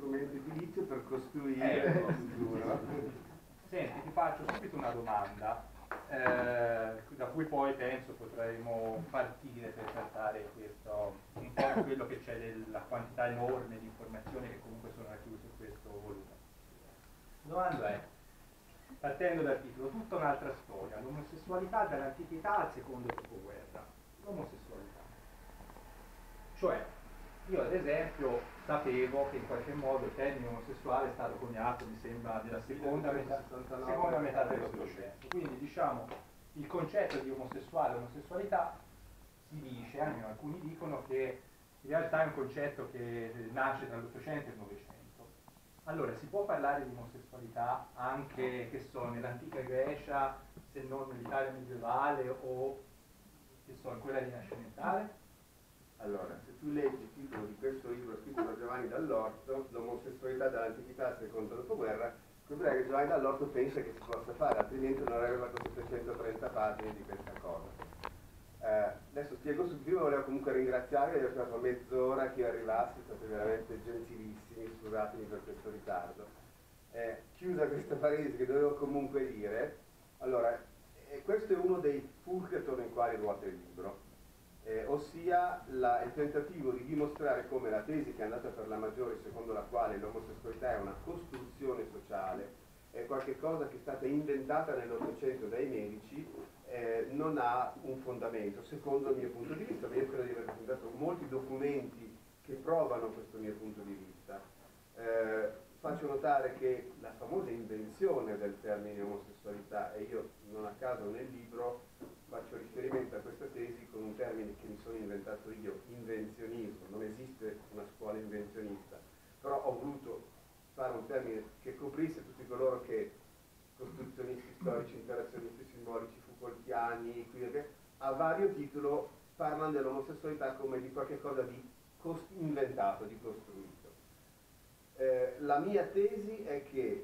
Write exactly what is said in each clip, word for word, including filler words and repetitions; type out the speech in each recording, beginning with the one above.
strumento edilizio per costruire eh, il futuro. Senti, ti faccio subito una domanda, eh, da cui poi penso potremo partire per trattare questo, un po' quello che c'è della quantità enorme di informazioni che comunque sono racchiuse su questo volume. La domanda è, partendo dal titolo, tutta un'altra storia, l'omosessualità dall'antichità al secondo dopoguerra. L'omosessualità. Cioè, io ad esempio sapevo che in qualche modo il termine omosessuale è stato coniato, mi sembra, nella seconda metà, seconda metà dell'Ottocento. Quindi diciamo, il concetto di omosessuale, omosessualità, si dice, anche alcuni dicono che in realtà è un concetto che nasce tra l'Ottocento e il Novecento. Allora, si può parlare di omosessualità anche, che so, nell'antica Grecia, se non nell'Italia medievale o, che so, in quella rinascimentale? Allora, se tu leggi il titolo di questo libro scritto da Giovanni Dall'Orto, l'omosessualità dall'antichità al secondo dopoguerra, scoprirai che Giovanni Dall'Orto pensa che si possa fare, altrimenti non aveva queste trecentotrenta pagine di questa cosa. Eh, adesso spiego subito, prima volevo comunque ringraziarvi, vi ho fatto mezz'ora che io arrivassi, state veramente gentilissimi, scusatemi per questo ritardo. Eh, chiusa questa parentesi che dovevo comunque dire, allora, eh, questo è uno dei fulcri attorno ai quali ruota il libro. Eh, ossia la, il tentativo di dimostrare come la tesi che è andata per la maggiore, secondo la quale l'omosessualità è una costruzione sociale, è qualcosa che è stata inventata nell'Ottocento dai medici, eh, non ha un fondamento, secondo il mio punto di vista, ma io credo di aver presentato molti documenti che provano questo mio punto di vista. Eh, faccio notare che la famosa invenzione del termine omosessualità, e io non a caso nel libro faccio riferimento a questa tesi con un termine che mi sono inventato io, invenzionismo, non esiste una scuola invenzionista, però ho voluto fare un termine che coprisse tutti coloro che, costruzionisti storici, interazionisti simbolici, Foucaultiani, qui, a vario titolo parlano dell'omosessualità come di qualcosa di inventato, di costruito. Eh, la mia tesi è che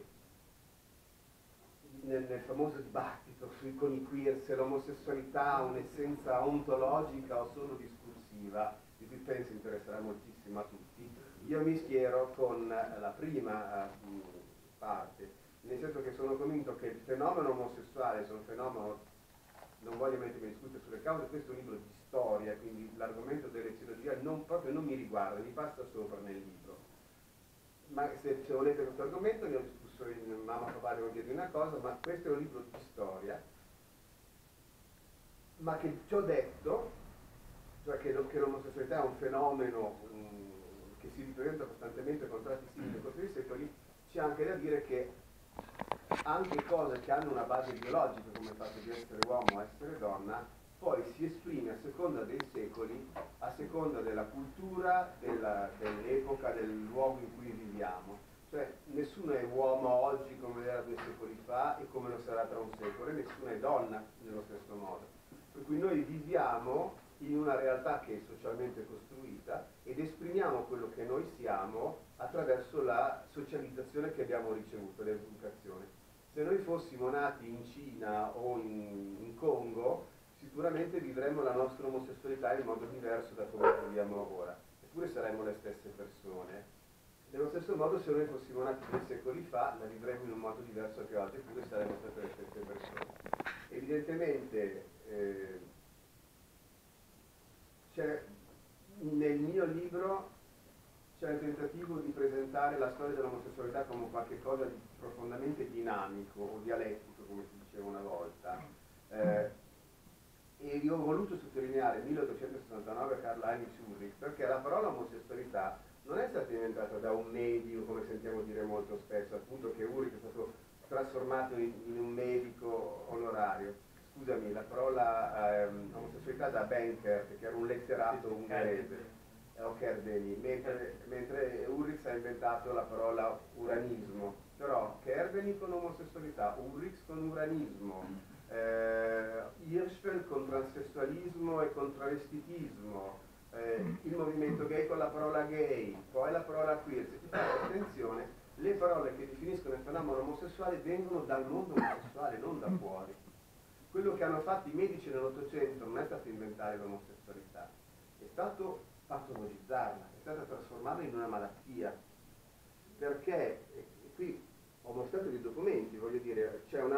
Nel, nel famoso dibattito sui, con i queer se l'omosessualità ha un'essenza ontologica o solo discursiva, di cui penso interesserà moltissimo a tutti, io mi schiero con la prima uh, parte, nel senso che sono convinto che il fenomeno omosessuale sia un fenomeno, non voglio mettermi a discutere sulle cause, questo è un libro di storia, quindi l'argomento dell'eziologia non, proprio non mi riguarda, mi passa sopra nel libro. Ma se, se volete questo argomento, ne ho discusso in Mamma Papà devo dirvi una cosa, ma questo è un libro di storia, ma che ciò detto, cioè che, lo, che l'omosessualità è un fenomeno um, che si ripresenta costantemente con tratti simili nel corso dei secoli, c'è anche da dire che anche cose che hanno una base biologica, come il fatto di essere uomo o essere donna, poi si esprime a seconda dei secoli, a seconda della cultura, dell'epoca, del luogo in cui viviamo. Cioè nessuno è uomo oggi come era due secoli fa e come lo sarà tra un secolo, e nessuno è donna nello stesso modo. Per cui noi viviamo in una realtà che è socialmente costruita ed esprimiamo quello che noi siamo attraverso la socializzazione che abbiamo ricevuto, l'educazione. Se noi fossimo nati in Cina o in, in Congo, sicuramente vivremmo la nostra omosessualità in modo diverso da come la viviamo ora, eppure saremmo le stesse persone. Nello stesso modo, se noi fossimo nati due secoli fa, la vivremmo in un modo diverso che oggi, eppure saremmo state le stesse persone. Evidentemente eh, c'è nel mio libro c'è il tentativo di presentare la storia dell'omosessualità come qualcosa di profondamente dinamico o dialettico, come si diceva una volta. Eh, E io ho voluto sottolineare milleottocentosessantanove Karl Heinrich Ulrich perché la parola omosessualità non è stata inventata da un medico, come sentiamo dire molto spesso, appunto che Ulrich è stato trasformato in, in un medico onorario. Scusami, la parola ehm, omosessualità da Benkert, che era un letterato ungherese, o Kerdeni, mentre, mentre Ulrich ha inventato la parola uranismo, però Kerdeni con omosessualità, Ulrich con uranismo. Eh, Hirschfeld con transessualismo e con travestitismo, eh, il movimento gay con la parola gay, poi la parola queer. Se ti fate attenzione, le parole che definiscono il fenomeno omosessuale vengono dal mondo omosessuale, non da fuori. Quello che hanno fatto i medici nell'Ottocento non è stato inventare l'omosessualità, è stato patologizzarla, è stata trasformarla in una malattia.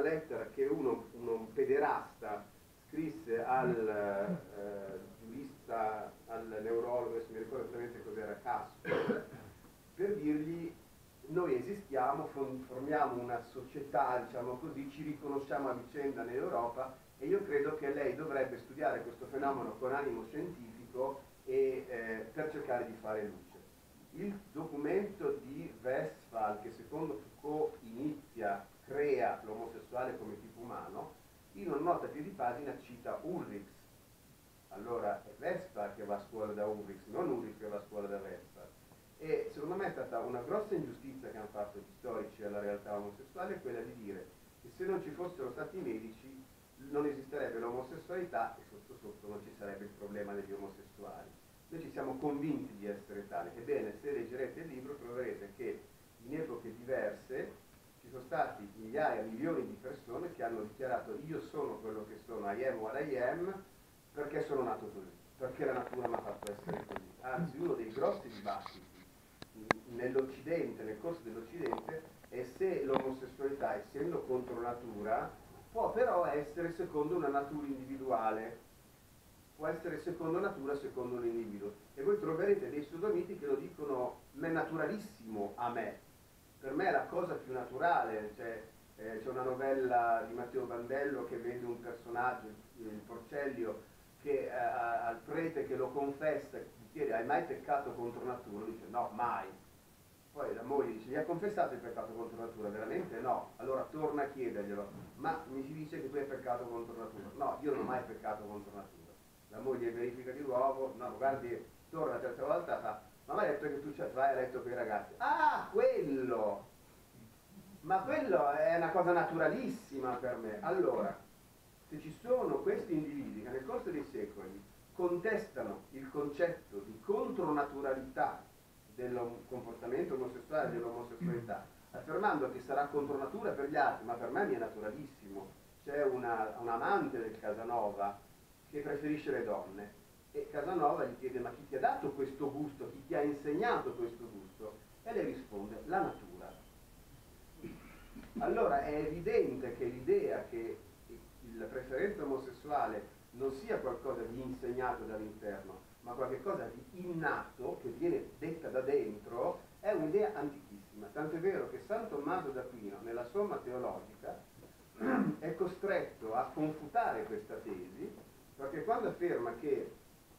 lettera che uno, uno pederasta scrisse al eh, giurista, al neurologo, adesso mi ricordo esattamente cos'era, Casper, per dirgli: noi esistiamo, formiamo una società, diciamo così, ci riconosciamo a vicenda nell'Europa, e io credo che lei dovrebbe studiare questo fenomeno con animo scientifico e, eh, per cercare di fare luce. Il documento di Westphal, che secondo Foucault inizia, crea l'omosessuale come tipo umano, in una nota a piedi pagina cita Ulrichs. Allora è Westphal che va a scuola da Ulrichs, non Ulrichs che va a scuola da Westphal. E secondo me è stata una grossa ingiustizia che hanno fatto gli storici alla realtà omosessuale, quella di dire che se non ci fossero stati i medici non esisterebbe l'omosessualità e sotto sotto non ci sarebbe il problema degli omosessuali. Noi ci siamo convinti di essere tali. Ebbene, se leggerete il libro troverete che in epoche diverse ci sono stati migliaia, milioni di persone che hanno dichiarato: io sono quello che sono, I am what I am, perché sono nato così, perché la natura mi ha fatto essere così. Anzi, uno dei grossi dibattiti nell'Occidente, nel corso dell'Occidente, è se l'omosessualità, essendo contro natura, può però essere secondo una natura individuale, può essere secondo natura, secondo un individuo. E voi troverete dei sodomiti che lo dicono: ma è naturalissimo a me, per me è la cosa più naturale. Cioè, eh, c'è una novella di Matteo Bandello che vede un personaggio, il, il Porcellio, che eh, al prete che lo confessa, gli chiede: hai mai peccato contro natura? Lui dice: no, mai. Poi la moglie dice: gli ha confessato il peccato contro natura? Veramente no. Allora torna a chiederglielo: ma mi si dice che tu hai peccato contro natura? No, io non ho mai peccato contro natura. La moglie verifica di nuovo: no, guardi, torna la terza volta, fa: ma mi hai detto che tu vai a letto con i ragazzi? Ah, quello! Ma quello è una cosa naturalissima per me. Allora, se ci sono questi individui che nel corso dei secoli contestano il concetto di contronaturalità del comportamento omosessuale, dell'omosessualità, affermando che sarà contro natura per gli altri, ma per me mi è naturalissimo. C'è una, un amante del Casanova che preferisce le donne, e Casanova gli chiede: ma chi ti ha dato questo gusto, chi ti ha insegnato questo gusto? E lei risponde: la natura. Allora è evidente che l'idea che la preferenza omosessuale non sia qualcosa di insegnato dall'interno, ma qualcosa di innato, che viene detta da dentro, è un'idea antichissima. Tant'è vero che San Tommaso d'Aquino, nella Somma Teologica, è costretto a confutare questa tesi, perché quando afferma che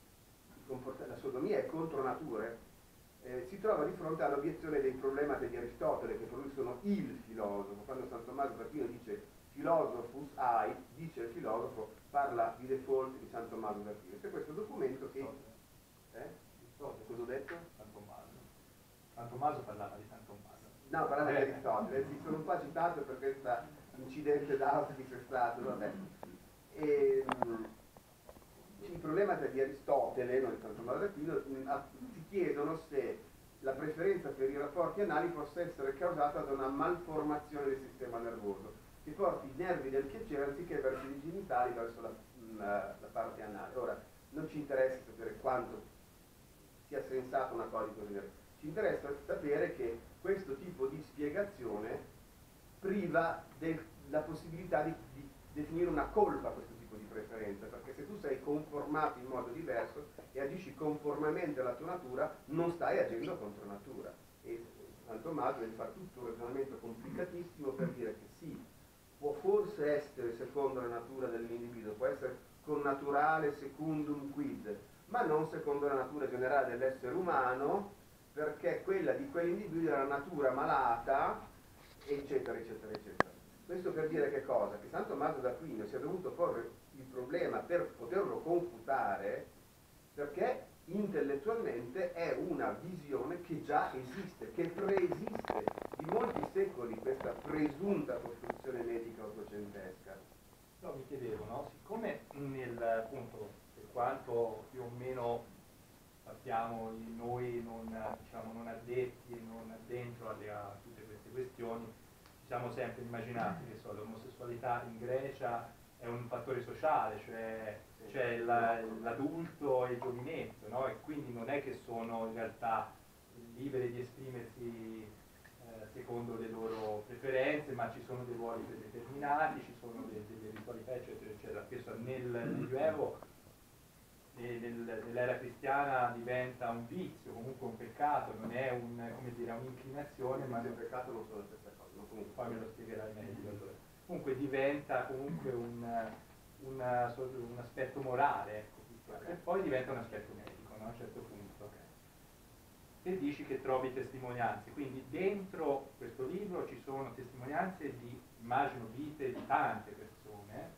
la sodomia è contro natura, eh, si trova di fronte all'obiezione dei problemati di Aristotele, che per lui sono il filosofo. Quando San Tommaso d'Aquino dice philosophus ai, dice il filosofo, parla di default di San Tommaso d'Aquino. C'è questo documento che... Eh? Cosa ho detto? San Tommaso. San Tommaso parlava di San Tommaso. No, parlava di Aristotele, mi sono un po' citato per questo incidente d'auto che c'è stato, vabbè. E, il problema di Aristotele, non di San Tommaso d'Aquino, si chiedono se la preferenza per i rapporti anali possa essere causata da una malformazione del sistema nervoso, che porti i nervi del piacere anziché verso i genitali, verso la, la, la parte anale. Ora, non ci interessa sapere quanto sia sensata una cosa di così genere, ci interessa sapere che questo tipo di spiegazione priva della possibilità di, di definire una colpa a questo tipo di preferenza, perché se tu sei conformato in modo diverso e agisci conformemente alla tua natura, non stai agendo contro natura. E San Tommaso deve fare tutto un ragionamento complicatissimo per dire che sì, può forse essere secondo la natura dell'individuo, può essere connaturale secundum quid, ma non secondo la natura generale dell'essere umano, perché quella di quell'individuo è la natura malata, eccetera, eccetera, eccetera. Questo per dire che cosa? Che San Tommaso d'Aquino si è dovuto porre il problema per poterlo confutare, perché intellettualmente è una visione che già esiste, che preesiste di molti secoli, questa presunta costruzione medica ottocentesca. No, mi chiedevo, no? Siccome nel, appunto, per quanto più o meno sappiamo noi non, diciamo, non addetti e non addentro alle, a tutte queste questioni, ci siamo sempre immaginati che so, l'omosessualità in Grecia è un fattore sociale, cioè c'è l'adulto e il giovinetto, no? E quindi non è che sono in realtà liberi di esprimersi eh, secondo le loro preferenze, violenze, ma ci sono dei ruoli predeterminati, ci sono dei, delle ritualità, eccetera, eccetera. Questo nel Medioevo, nell'era cristiana, diventa un vizio, comunque un peccato, non è un, come dire, un'inclinazione, ma il peccato non sono la stessa cosa, no? Comunque, poi me lo spiegherai meglio. Allora. Comunque diventa comunque un, una, un aspetto morale, ecco, e poi diventa un aspetto medico, no? A un certo punto. Okay. E dici che trovi testimonianze, quindi dentro questo libro ci sono testimonianze di, immagino, vite di tante persone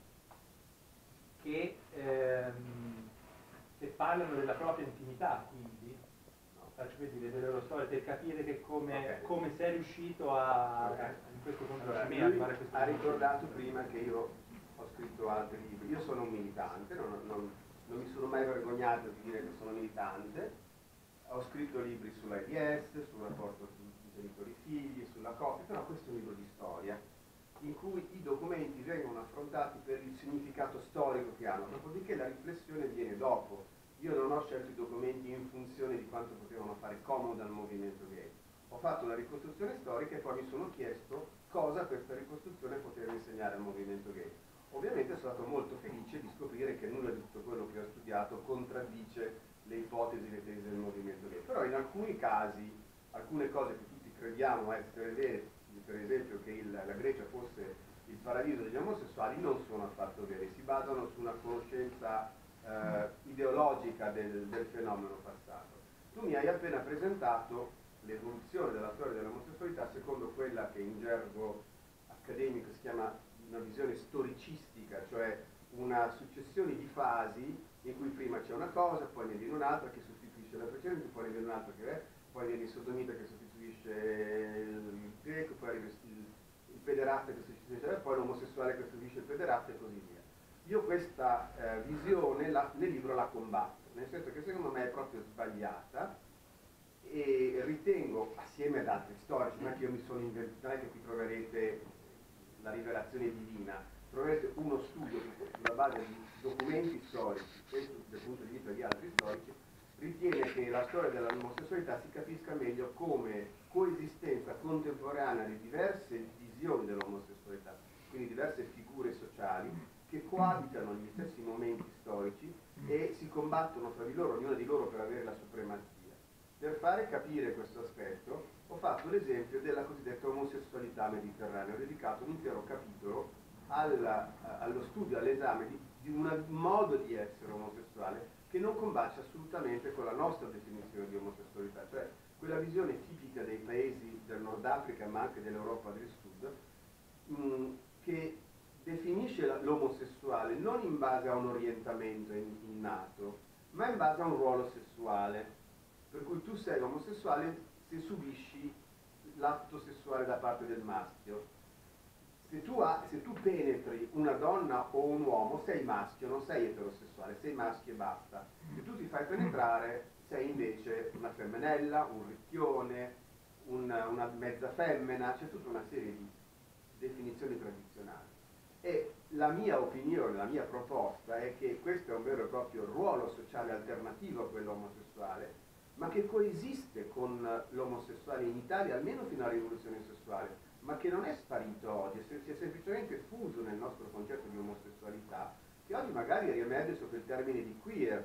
che, ehm, che parlano della propria intimità, quindi no, faccio per dire delle loro storie, per capire che come, okay. come sei riuscito a, okay. in questo conoscimento, allora, arrivare a questo ha ricordato prima che io ho scritto altri libri, io sono un militante, non, non, non mi sono mai vergognato di dire che sono militante. Ho scritto libri sull'AIDS, sul rapporto genitori-figli, sulla coppia, però questo è un libro di storia, in cui i documenti vengono affrontati per il significato storico che hanno, dopodiché la riflessione viene dopo. Io non ho scelto i documenti in funzione di quanto potevano fare comodo al movimento gay. Ho fatto una ricostruzione storica e poi mi sono chiesto cosa questa ricostruzione poteva insegnare al movimento gay. Ovviamente sono stato molto felice di scoprire che nulla di tutto quello che ho studiato contraddice le ipotesi, le tesi del movimento gay. Però in alcuni casi, alcune cose che tutti crediamo essere vere, per esempio che il, la Grecia fosse il paradiso degli omosessuali, non sono affatto vere, si basano su una conoscenza eh, ideologica del, del fenomeno passato. Tu mi hai appena presentato l'evoluzione della storia dell'omosessualità secondo quella che in gergo accademico si chiama una visione storicistica, cioè una successione di fasi in cui prima c'è una cosa, poi ne viene un'altra che sostituisce la precedente, poi ne viene un'altra che è, poi viene il sodomita che sostituisce il greco, poi arriva il, il pederasta che sostituisce, poi l'omosessuale che sostituisce il pederasta e così via. Io questa eh, visione la, nel libro la combatto, nel senso che secondo me è proprio sbagliata e ritengo, assieme ad altri storici, non è che io mi sono inventato, non è che qui troverete la rivelazione divina, troverete uno studio sulla base di documenti storici, questo dal punto di vista di altri storici, ritiene che la storia dell'omosessualità si capisca meglio come coesistenza contemporanea di diverse visioni dell'omosessualità, quindi diverse figure sociali che coabitano negli stessi momenti storici e si combattono fra di loro, ognuna di loro per avere la supremazia. Per fare capire questo aspetto ho fatto l'esempio della cosiddetta omosessualità mediterranea, ho dedicato un intero capitolo alla, allo studio, all'esame di, di un modo di essere omosessuale che non combacia assolutamente con la nostra definizione di omosessualità, cioè quella visione tipica dei paesi del Nord Africa ma anche dell'Europa del Sud, mh, che definisce l'omosessuale non in base a un orientamento innato, ma in base a un ruolo sessuale. Per cui tu sei omosessuale se subisci l'atto sessuale da parte del maschio. Se tu, ha, se tu penetri una donna o un uomo, sei maschio, non sei eterosessuale, sei maschio e basta. Se tu ti fai penetrare, sei invece una femminella, un ricchione, una, una mezza femmina, c'è tutta una serie di definizioni tradizionali. E la mia opinione, la mia proposta è che questo è un vero e proprio ruolo sociale alternativo a quello omosessuale, ma che coesiste con l'omosessuale in Italia, almeno fino alla rivoluzione sessuale, ma che non è sparito oggi, si è semplicemente fuso nel nostro concetto di omosessualità, che oggi magari riemerge sotto il termine di queer,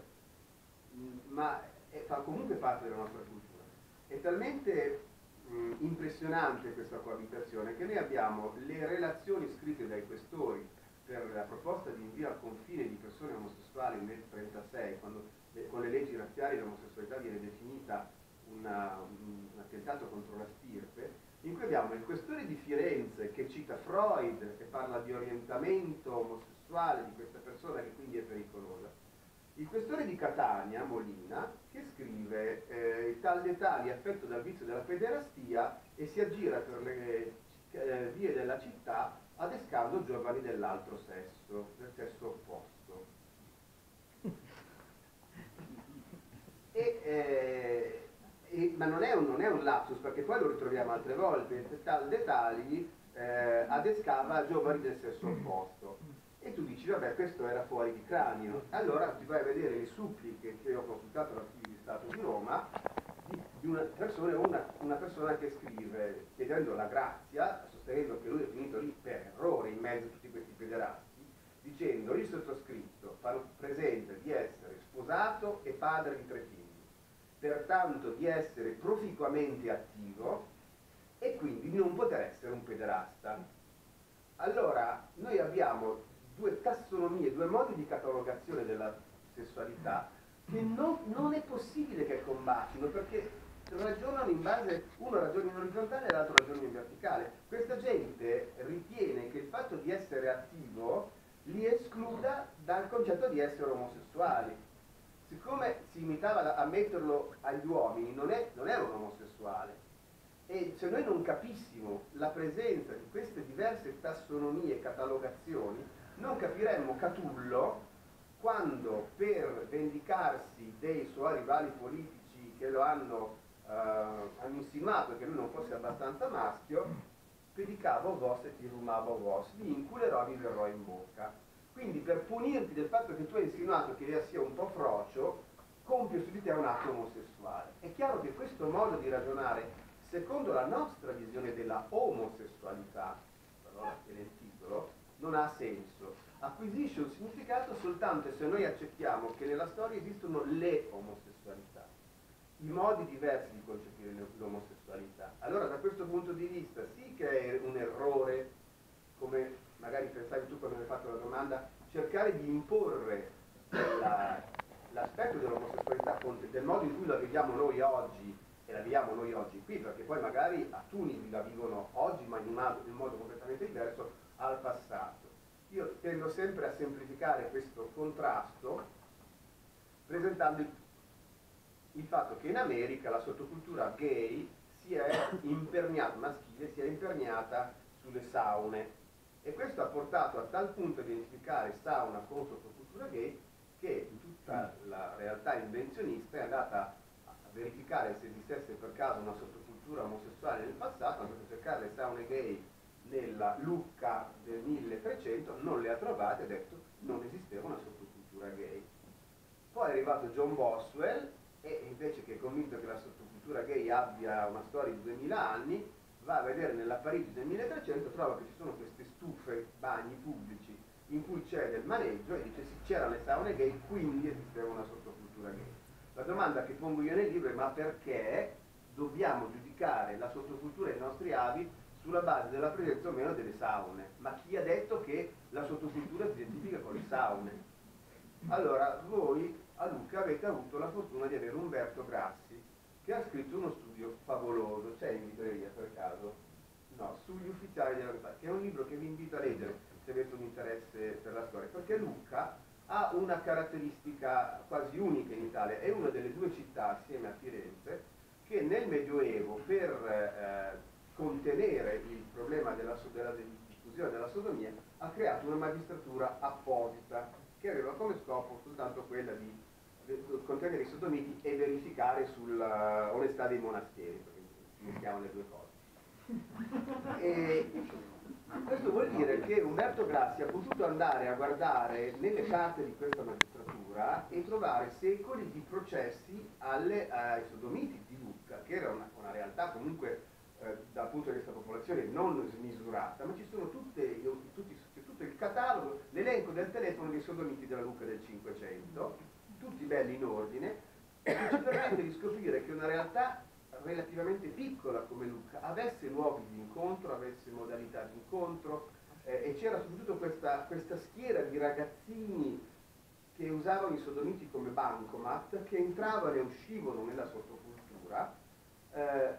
ma è, fa comunque parte della nostra cultura. È talmente mh, impressionante questa coabitazione che noi abbiamo le relazioni scritte dai questori per la proposta di invio al confine di persone omosessuali nel trentasei, quando le, con le leggi razziali l'omosessualità viene definita una, un, un attentato contro la stirpe, in cui abbiamo il questore di Firenze che cita Freud e parla di orientamento omosessuale di questa persona che quindi è pericolosa, il questore di Catania, Molina, che scrive eh, tal de tali affetto dal vizio della pederastia e si aggira per le eh, vie della città adescando giovani dell'altro sesso, del sesso opposto. E, eh, e, ma non è, un, non è un lapsus, perché poi lo ritroviamo altre volte, tal dettagli eh, adescava giovani del sesso opposto. E tu dici, vabbè, questo era fuori di cranio. Allora ti vai a vedere le suppliche che ho consultato all'Archivio di Stato di Roma di, di una persona, una, una persona che scrive chiedendo la grazia, sostenendo che lui è finito lì per errore in mezzo a tutti questi pederasti, dicendo il sottoscritto fa presente di essere sposato e padre di tre figli, pertanto di essere proficuamente attivo e quindi di non poter essere un pederasta. Allora, noi abbiamo due tassonomie, due modi di catalogazione della sessualità che non, non è possibile che combattino, perché ragionano in base, uno ragiona in orizzontale e l'altro ragiona in verticale. Questa gente ritiene che il fatto di essere attivo li escluda dal concetto di essere omosessuali. Siccome si limitava a metterlo agli uomini, non, è, non era un omosessuale. E se noi non capissimo la presenza di queste diverse tassonomie e catalogazioni, non capiremmo Catullo quando, per vendicarsi dei suoi rivali politici che lo hanno, eh, hanno insinuato che lui non fosse abbastanza maschio, predicavo vos e ti rumavo vos, vi inculerò, vi verrò in bocca. Quindi per punirti del fatto che tu hai insinuato che io sia un po' frocio, compio su di te un atto omosessuale. È chiaro che questo modo di ragionare, secondo la nostra visione della omosessualità, parola che nel titolo, non ha senso. Acquisisce un significato soltanto se noi accettiamo che nella storia esistono le omosessualità, i modi diversi di concepire l'omosessualità. Allora da questo punto di vista sì che è un errore, come magari pensavi tu quando mi hai fatto la domanda, cercare di imporre l'aspetto dell'omosessualità del modo in cui la vediamo noi oggi, e la viviamo noi oggi qui, perché poi magari a Tunisi la vivono oggi ma in un, altro, in un modo completamente diverso al passato. Io tendo sempre a semplificare questo contrasto presentando il, il fatto che in America la sottocultura gay sia imperniata, maschile, sia imperniata sulle saune, e questo ha portato a tal punto a identificare sauna con sottocultura gay che tutta la realtà invenzionista è andata a verificare se esistesse per caso una sottocultura omosessuale nel passato, è andata a cercare le saune gay nella Lucca del milletrecento, non le ha trovate e ha detto non esisteva una sottocultura gay. Poi è arrivato John Boswell e invece che è convinto che la sottocultura gay abbia una storia di duemila anni, va a vedere nella Parigi del milletrecento, trova che ci sono queste stufe, bagni pubblici in cui c'è del maneggio e dice sì, c'erano le saune gay, quindi esisteva una sottocultura gay. La domanda che pongo io nel libro è ma perché dobbiamo giudicare la sottocultura dei nostri avi sulla base della presenza o meno delle saune? Ma chi ha detto che la sottocultura si identifica con le saune? Allora, voi a Lucca avete avuto la fortuna di avere Umberto Grassi, che ha scritto uno studio favoloso, c'è in libreria per caso? No, sugli ufficiali della Repubblica, che è un libro che vi invito a leggere se avete un interesse per la storia, perché Lucca ha una caratteristica quasi unica in Italia, è una delle due città, assieme a Firenze, che nel Medioevo per eh, contenere il problema della, della diffusione della sodomia ha creato una magistratura apposita che aveva come scopo soltanto quella di contenere i sodomiti e verificare sulla onestà dei monasteri, perché mischiamo le due cose. E questo vuol dire che Umberto Grassi ha potuto andare a guardare nelle carte di questa magistratura e trovare secoli di processi alle, ai sodomiti di Lucca, che era una, una realtà comunque eh, dal punto di vista della popolazione non smisurata, ma ci sono tutte, tutti, tutto il catalogo, l'elenco del telefono dei sodomiti della Lucca del Cinquecento, tutti belli in ordine, che ci permette di scoprire che una realtà relativamente piccola come Lucca avesse luoghi di incontro, avesse modalità di incontro, eh, e c'era soprattutto questa, questa schiera di ragazzini che usavano i sodomiti come bancomat, che entravano e uscivano nella sottocultura, eh,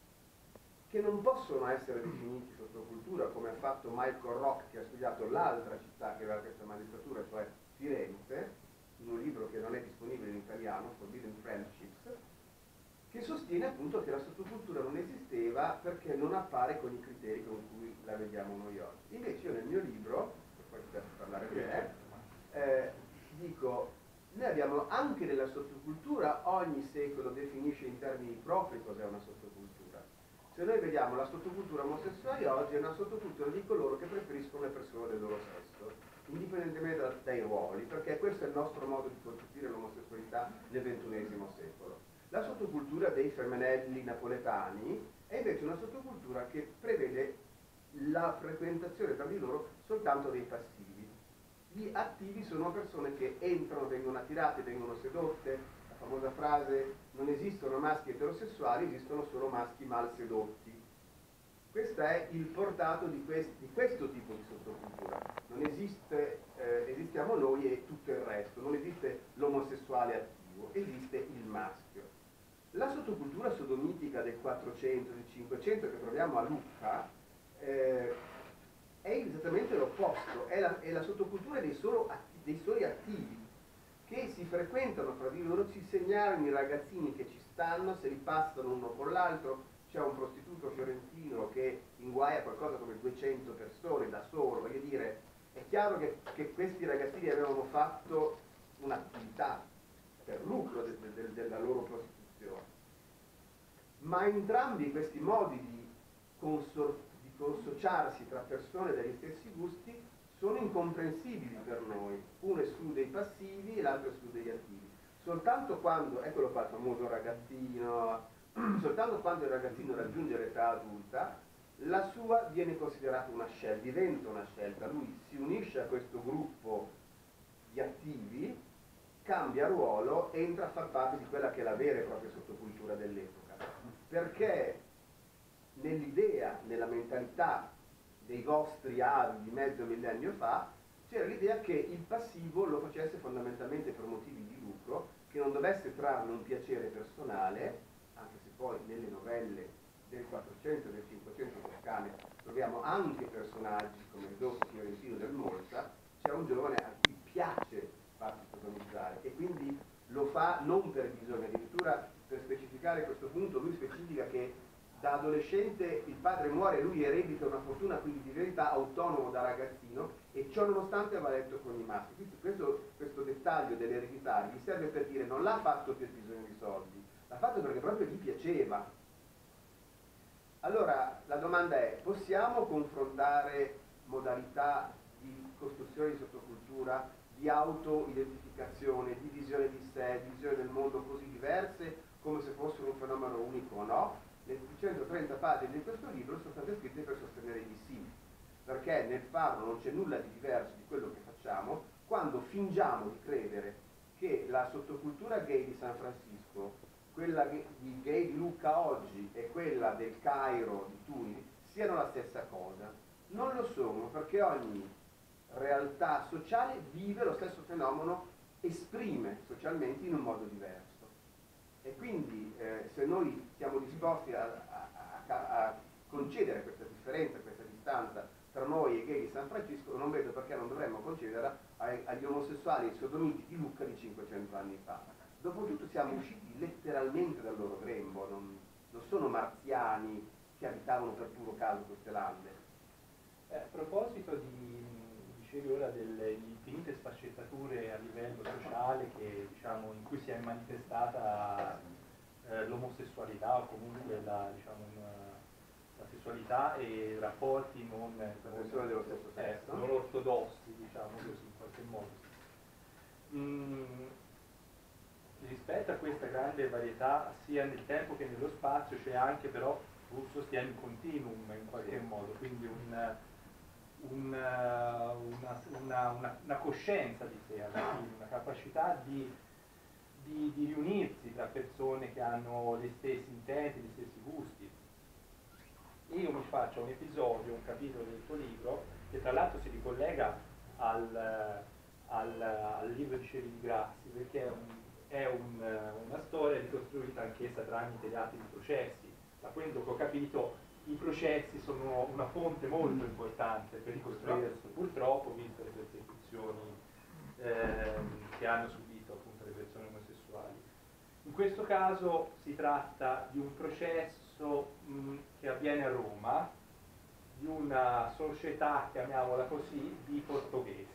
che non possono essere definiti sottocultura, come ha fatto Michael Rock, che ha studiato l'altra città che aveva questa magistratura, cioè Firenze, in un libro che non è disponibile in italiano, Forbidden Friendships, che sostiene appunto che la sottocultura non esisteva perché non appare con i criteri con cui la vediamo noi oggi. Invece io nel mio libro, per poi poter parlare bene, eh, dico, noi abbiamo anche nella sottocultura, ogni secolo definisce in termini propri cos'è una sottocultura. Se noi vediamo la sottocultura omosessuale oggi è una sottocultura di coloro che preferiscono le persone del loro sesso, indipendentemente da, dai ruoli, perché questo è il nostro modo di concepire l'omosessualità nel ventunesimo secolo. La sottocultura dei femminelli napoletani è invece una sottocultura che prevede la frequentazione tra di loro soltanto dei passivi. Gli attivi sono persone che entrano, vengono attirate, vengono sedotte. La famosa frase: non esistono maschi eterosessuali, esistono solo maschi mal sedotti. Questo è il portato di, quest di questo tipo di sottocultura. Non esiste, eh, esistiamo noi e tutto il resto, non esiste l'omosessuale attivo, esiste il maschio. La sottocultura sodomitica del quattrocento, del cinquecento che troviamo a Lucca eh, è esattamente l'opposto, è la, è la sottocultura dei, solo atti, dei soli attivi, che si frequentano fra di loro, si segnalano i ragazzini che ci stanno, se li passano uno con l'altro. C'è un prostituto fiorentino che inguaia qualcosa come duecento persone da solo, voglio dire, è chiaro che, che questi ragazzini avevano fatto un'attività per lucro de, de, de, della loro prostituzione. Ma entrambi questi modi di, consor, di consociarsi tra persone dagli stessi gusti sono incomprensibili per noi. Uno esclude dei passivi e l'altro esclude degli attivi. Soltanto quando, eccolo qua il famoso ragazzino, soltanto quando il ragazzino raggiunge l'età adulta, la sua viene considerata una scelta, diventa una scelta. Lui si unisce a questo gruppo di attivi, cambia ruolo, entra a far parte di quella che è la vera e propria sottocultura dell'epoca. Perché nell'idea, nella mentalità dei vostri avi di mezzo millennio fa, c'era l'idea che il passivo lo facesse fondamentalmente per motivi di lucro, che non dovesse trarne un piacere personale, anche se poi nelle novelle del quattrocento e del cinquecento toscane troviamo anche personaggi come il dotto fiorentino del Molsa. C'è un giovane a cui piace farsi sodomizzare e quindi lo fa non per bisogno. Addirittura, per specificare questo punto, lui specifica che da adolescente il padre muore e lui eredita una fortuna quindi di verità autonomo da ragazzino, e ciò nonostante va letto con i maschi. Quindi questo, questo dettaglio dell'eredità gli serve per dire: non l'ha fatto per bisogno di soldi, l'ha fatto perché proprio gli piaceva. Allora la domanda è: possiamo confrontare modalità di costruzione di sottocultura, di auto-identificazione, di visione di sé, di visione del mondo così diverse come se fossero un fenomeno unico o no? Le centotrenta pagine di questo libro sono state scritte per sostenere di sì, perché nel farlo non c'è nulla di diverso di quello che facciamo quando fingiamo di credere che la sottocultura gay di San Francisco, quella di gay di Lucca oggi e quella del Cairo di Tunisi siano la stessa cosa. Non lo sono, perché ogni realtà sociale vive lo stesso fenomeno, esprime socialmente in un modo diverso. E quindi eh, se noi siamo disposti a, a, a, a concedere questa differenza, questa distanza tra noi e i gay di San Francisco, non vedo perché non dovremmo concederla ai, agli omosessuali e sodomiti di Lucca di cinquecento anni fa. Dopotutto siamo usciti letteralmente dal loro grembo, non, non sono marziani che abitavano per puro caso queste lande. Eh, a proposito di, dicevi ora delle infinite sfaccettature a livello sociale che, diciamo, in cui si è manifestata eh, l'omosessualità o comunque la, diciamo, una, la sessualità e rapporti non, non, dello stesso sesso. Eh, non ortodossi, diciamo così, in qualche modo. Mm, rispetto a questa grande varietà sia nel tempo che nello spazio c'è anche però, tu sostieni, un continuum in qualche modo, quindi un, un, una, una, una, una coscienza di sé alla fine, una capacità di, di, di riunirsi tra persone che hanno gli stessi intenti, gli stessi gusti. Io mi faccio un episodio, un capitolo del tuo libro, che tra l'altro si ricollega al, al, al libro di Scelli di Grassi, perché è, un, è un, una storia ricostruita anch'essa tramite gli atti di processi. Da quello che ho capito, i processi sono una fonte molto importante per ricostruire, purtroppo, visto le persecuzioni ehm, che hanno subito appunto le persone omosessuali. In questo caso si tratta di un processo mh, che avviene a Roma, di una società, chiamiamola così, di portoghesi,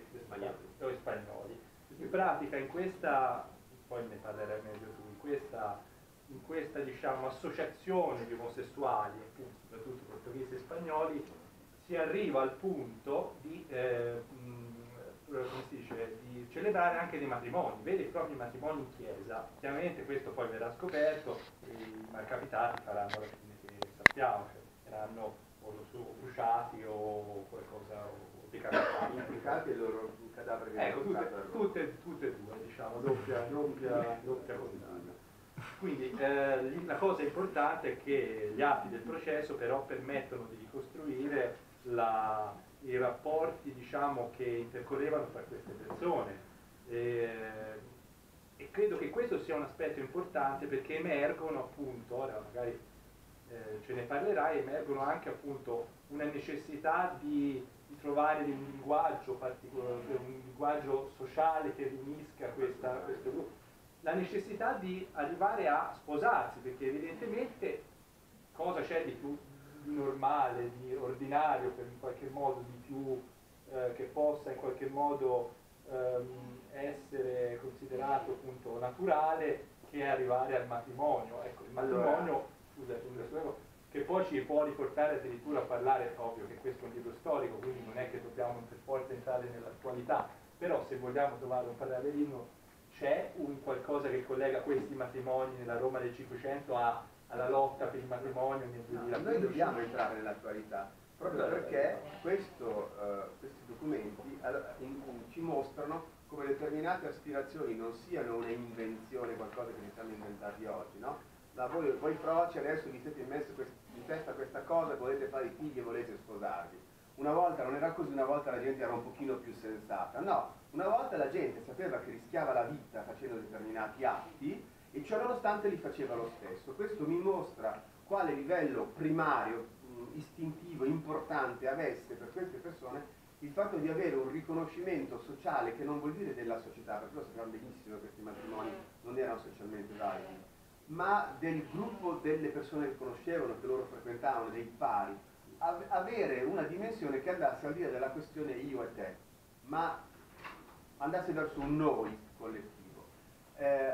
o spagnoli. In pratica in questa, poi ne parlerai meglio tu, in questa, in questa diciamo, associazione di omosessuali, appunto, soprattutto portoghesi e spagnoli, si arriva al punto di, eh, mh, come si dice, di celebrare anche dei matrimoni, veri e propri matrimoni in chiesa. Chiaramente questo poi verrà scoperto, i malcapitati faranno la fine che sappiamo, cioè, saranno cosa su, o bruciati o qualcosa, o decapitati. Implicati e il loro cadavere che Ecco, tutte, tutte, tutte e due, diciamo, doppia, doppia, doppia condanna. Quindi eh, la cosa importante è che gli atti del processo però permettono di ricostruire la, i rapporti, diciamo, che intercorrevano tra queste persone. E, e credo che questo sia un aspetto importante perché emergono appunto, ora magari eh, ce ne parlerai, emergono anche appunto una necessità di, di trovare un linguaggio particolare, un linguaggio sociale che riunisca questa, questo gruppo. La necessità di arrivare a sposarsi, perché evidentemente cosa c'è di più di normale, di ordinario, per in qualche modo di più eh, che possa in qualche modo ehm, essere considerato appunto naturale che arrivare al matrimonio. Ecco, il matrimonio, allora, scusate, che poi ci può riportare addirittura a parlare, ovvio che questo è un libro storico, quindi non è che dobbiamo per forza entrare nell'attualità, però se vogliamo trovare un parallelismo c'è un qualcosa che collega questi matrimoni nella Roma del Cinquecento a, alla lotta per il matrimonio nel duemilaquindici. No, noi dobbiamo entrare nell'attualità, proprio perché questo, uh, questi documenti uh, in, in, ci mostrano come determinate aspirazioni non siano un'invenzione, qualcosa che ci siamo inventati oggi, no? Ma voi, voi froci adesso vi siete messi in testa questa cosa, volete fare i figli e volete sposarvi. Una volta non era così, una volta la gente era un pochino più sensata. No, una volta la gente sapeva che rischiava la vita facendo determinati atti e ciò nonostante li faceva lo stesso. Questo mi mostra quale livello primario, mh, istintivo, importante avesse per queste persone il fatto di avere un riconoscimento sociale che non vuol dire della società, perché lo sappiamo benissimo che questi matrimoni non erano socialmente validi, ma del gruppo delle persone che conoscevano, che loro frequentavano, dei pari, avere una dimensione che andasse al di là della questione io e te, ma andasse verso un noi collettivo. Eh,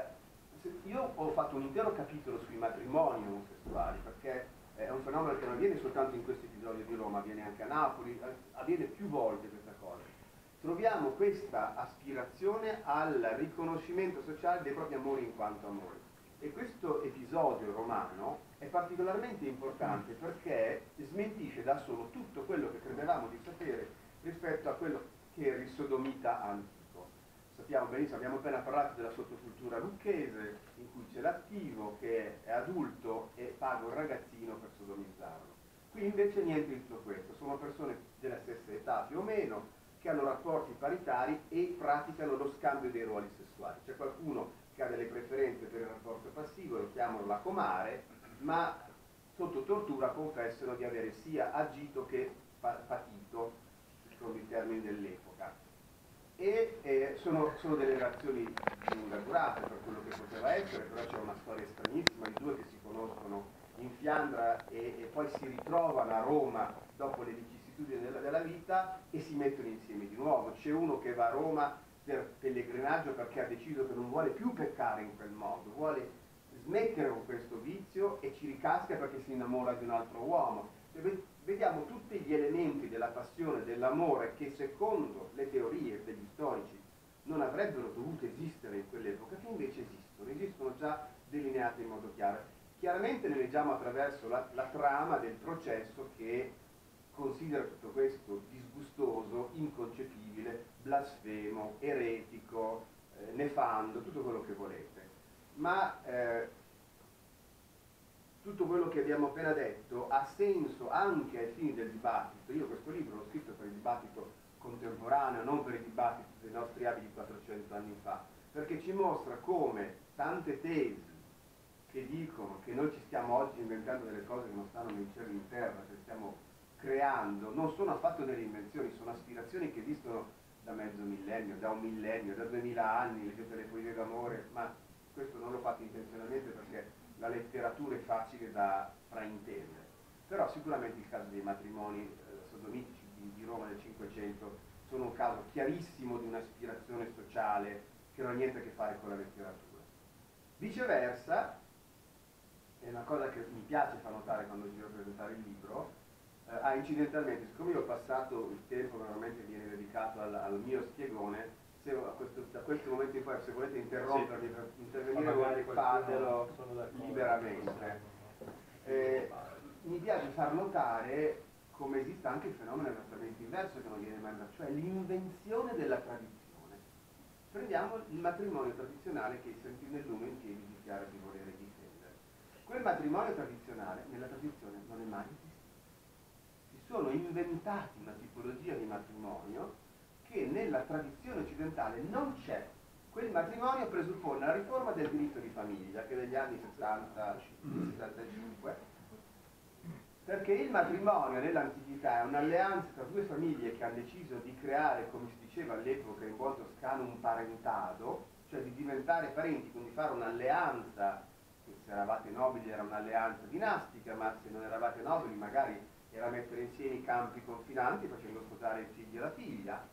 io ho fatto un intero capitolo sui matrimoni omosessuali, perché è un fenomeno che non avviene soltanto in questo episodio di Roma, avviene anche a Napoli, avviene più volte questa cosa. Troviamo questa aspirazione al riconoscimento sociale dei propri amori in quanto amori. E questo episodio romano è particolarmente importante perché smentisce da solo tutto quello che credevamo di sapere rispetto a quello che era il sodomita antico. Sappiamo benissimo, abbiamo appena parlato della sottocultura lucchese, in cui c'è l'attivo che è adulto e paga un ragazzino per sodomizzarlo. Qui invece niente di tutto questo, sono persone della stessa età più o meno, che hanno rapporti paritari e praticano lo scambio dei ruoli sessuali. C'è qualcuno che ha delle preferenze per il rapporto passivo, lo chiamano la comare, ma sotto tortura confessano di avere sia agito che patito, secondo i termini dell'epoca. E eh, sono, sono delle relazioni di lunga durata per quello che poteva essere, però c'è una storia stranissima di due che si conoscono in Fiandra e, e poi si ritrovano a Roma dopo le vicissitudini della, della vita e si mettono insieme di nuovo. C'è uno che va a Roma per pellegrinaggio perché ha deciso che non vuole più peccare in quel modo, vuole smettere con questo vizio e ci ricasca perché si innamora di un altro uomo. E vediamo tutti gli elementi della passione, dell'amore che secondo le teorie degli storici non avrebbero dovuto esistere in quell'epoca, che invece esistono, esistono già delineati in modo chiaro. Chiaramente ne leggiamo attraverso la, la trama del processo che considera tutto questo disgustoso, inconcepibile, blasfemo, eretico, eh, nefando, tutto quello che volete. Ma eh, tutto quello che abbiamo appena detto ha senso anche ai fini del dibattito. Io questo libro l'ho scritto per il dibattito contemporaneo, non per il dibattito dei nostri avi di quattrocento anni fa, perché ci mostra come tante tesi che dicono che noi ci stiamo oggi inventando delle cose che non stanno né in cielo né in terra, che stiamo creando, non sono affatto delle invenzioni, sono aspirazioni che esistono da mezzo millennio, da un millennio, da duemila anni, leggete le poesie d'amore, ma questo non l'ho fatto intenzionalmente perché la letteratura è facile da fraintendere. Però sicuramente il caso dei matrimoni eh, sodomitici di, di Roma del Cinquecento sono un caso chiarissimo di un'aspirazione sociale che non ha niente a che fare con la letteratura. Viceversa, è una cosa che mi piace far notare quando giro a presentare il libro, eh, ah, incidentalmente, siccome io ho passato il tempo che normalmente viene dedicato al, al mio spiegone, se a questo, da questo momento in poi se volete interrompermi sì. per intervenire voi, fatelo liberamente. Eh, mi piace far notare come esiste anche il fenomeno esattamente inverso che non viene mai dato, cioè l'invenzione della tradizione. Prendiamo il matrimonio tradizionale che il Sentino del Lume in piedi dichiara di volere difendere. Quel matrimonio tradizionale nella tradizione non è mai esistito. Si sono inventati una tipologia di matrimonio che nella tradizione occidentale non c'è. Quel matrimonio presuppone la riforma del diritto di famiglia, che negli anni sessanta sessantacinque, perché il matrimonio nell'antichità è un'alleanza tra due famiglie che hanno deciso di creare, come si diceva all'epoca in buon toscano, un parentado, cioè di diventare parenti, quindi fare un'alleanza, che se eravate nobili era un'alleanza dinastica, ma se non eravate nobili magari era mettere insieme i campi confinanti facendo sposare il figlio e la figlia,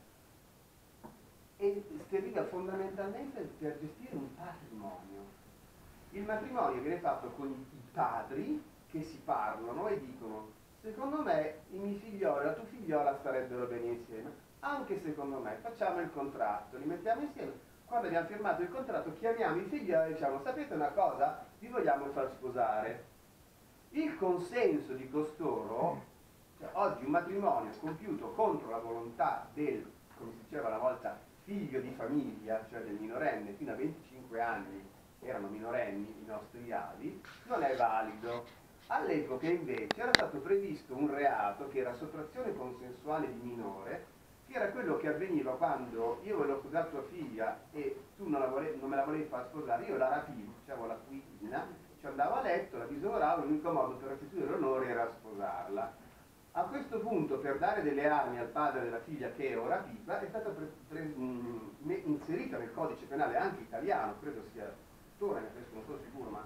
e serviva fondamentalmente per gestire un patrimonio. Il matrimonio viene fatto con i padri che si parlano e dicono: secondo me i miei figlioli e la tua figliola starebbero bene insieme, anche secondo me, facciamo il contratto, li mettiamo insieme, quando abbiamo firmato il contratto chiamiamo i figlioli e diciamo: sapete una cosa? Vi vogliamo far sposare. Il consenso di costoro, cioè oggi un matrimonio compiuto contro la volontà del, come si diceva una volta, figlio di famiglia, cioè del minorenne, fino a venticinque anni erano minorenni i nostri avi, non è valido. All'epoca invece era stato previsto un reato che era sottrazione consensuale di minore, che era quello che avveniva quando io volevo sposare tua figlia e tu non, la volevi, non me la volevi far sposare, io la rapivo, facevo la cucina, ci andavo a letto, la disonoravo, l'unico modo per restituire l'onore era sposarla. A questo punto, per dare delle armi al padre della figlia che è ora viva, è stata pre, pre, mh, inserita nel codice penale anche italiano, credo sia tuttora, adesso non sono sicuro, ma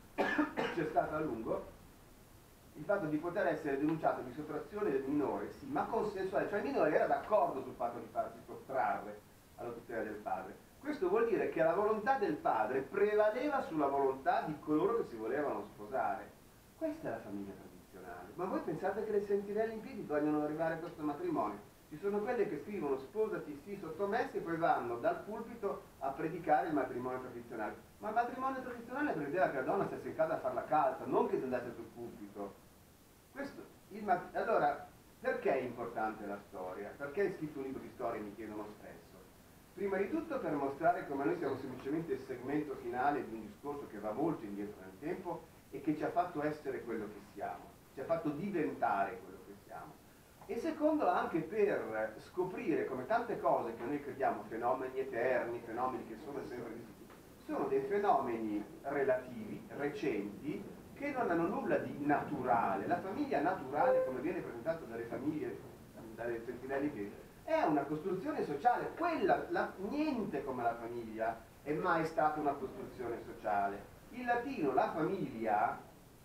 c'è stato a lungo, il fatto di poter essere denunciato di sottrazione del minore, sì, ma consensuale, cioè il minore era d'accordo sul fatto di farsi sottrarre alla tutela del padre. Questo vuol dire che la volontà del padre prevaleva sulla volontà di coloro che si volevano sposare. Questa è la famiglia tradizionale. Ma voi pensate che le sentinelle in piedi vogliono arrivare a questo matrimonio? Ci sono quelle che scrivono sposati sì sottomessi e poi vanno dal pulpito a predicare il matrimonio tradizionale. Ma il matrimonio tradizionale prevedeva che la donna stesse in casa a far la calza, non che andasse sul pulpito. Questo, il mat- allora, perché è importante la storia? Perché hai scritto un libro di storia, mi chiedono spesso. Prima di tutto per mostrare come noi siamo semplicemente il segmento finale di un discorso che va molto indietro nel tempo e che ci ha fatto essere quello che siamo, ci ha fatto diventare quello che siamo. E secondo anche per scoprire come tante cose che noi crediamo fenomeni eterni, fenomeni che sono sempre esistiti, sono dei fenomeni relativi, recenti, che non hanno nulla di naturale. La famiglia naturale, come viene presentato dalle famiglie, dalle sentinelle piedi, è una costruzione sociale. Quella, la, niente come la famiglia è mai stata una costruzione sociale. In latino la famiglia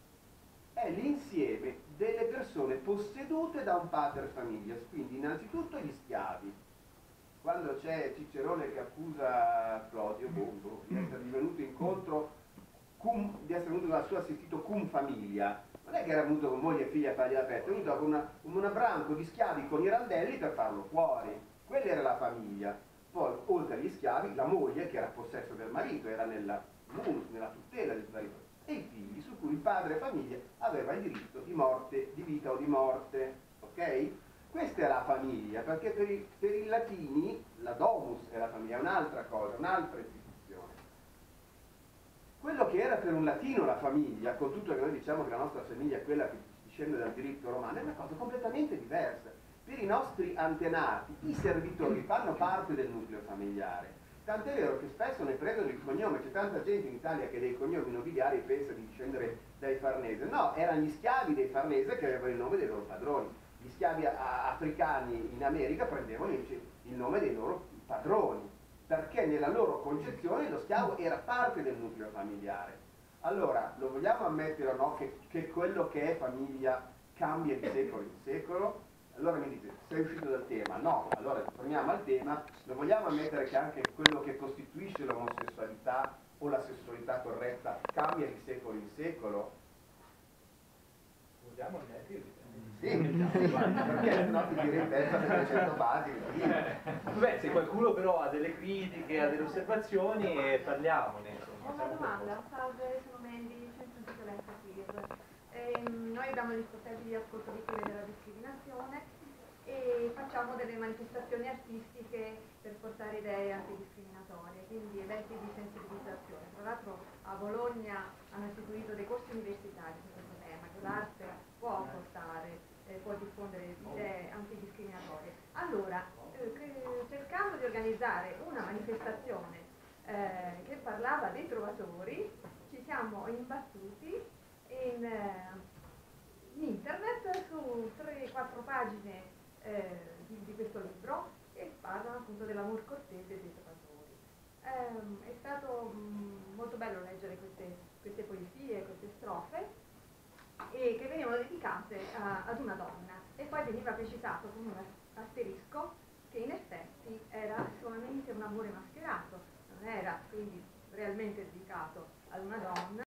è l'insieme delle persone possedute da un pater familias, quindi innanzitutto gli schiavi. Quando c'è Cicerone che accusa Clodio Bombo di essere venuto incontro Cum, di essere venuto dal suo assistito cum famiglia, non è che era venuto con moglie e figlia a fargli la festa, è venuto con una, un branco di schiavi con i randelli per farlo fuori. Quella era la famiglia. Poi, oltre agli schiavi, la moglie che era possesso del marito, era nella munus, nella tutela del marito, e i figli su cui il padre famiglia aveva il diritto di morte, di vita o di morte. Ok? Questa è la famiglia, perché per i, per i latini la domus è la famiglia, è un'altra cosa, un'altra istituzione. Quello che era per un latino la famiglia, con tutto che noi diciamo che la nostra famiglia è quella che discende dal diritto romano, è una cosa completamente diversa. Per i nostri antenati i servitori fanno parte del nucleo familiare, tant'è vero che spesso ne prendono il cognome. C'è tanta gente in Italia che dei cognomi nobiliari pensa di discendere dai Farnese. No, erano gli schiavi dei Farnese che avevano il nome dei loro padroni. Gli schiavi africani in America prendevano il nome dei loro padroni, perché nella loro concezione lo schiavo era parte del nucleo familiare. Allora, lo vogliamo ammettere o no che, che quello che è famiglia cambia di secolo in secolo? Allora mi dite, sei uscito dal tema? No, allora torniamo al tema. Lo vogliamo ammettere che anche quello che costituisce l'omosessualità o la sessualità corretta cambia di secolo in secolo? Vogliamo ammettere? Sì, sì, perché no ti direi pensa per trecento basi. Beh, se qualcuno però ha delle critiche, ha delle osservazioni, parliamone. Ho una domanda, salve, sono Mandy, Centro Violenza Queer. Ehm, noi abbiamo gli sportelli di ascolto vittime della discriminazione e facciamo delle manifestazioni artistiche per portare idee antidiscriminatorie, quindi eventi di sensibilizzazione. Tra l'altro a Bologna hanno istituito dei corsi universitari su questo tema, che l'arte può portare, eh, può diffondere idee antidiscriminatorie. Allora, eh, cercando di organizzare una manifestazione eh, che parlava dei trovatori, ci siamo imbattuti in, eh, in internet su tre quattro pagine eh, di, di questo libro che parlano appunto dell'amor cortese dei trovatori. Eh, è stato mh, molto bello leggere queste, queste poesie, queste strofe e che venivano dedicate a, ad una donna e poi veniva precisato con un asterisco che in effetti era solamente un amore mascherato, non era quindi realmente dedicato ad una donna.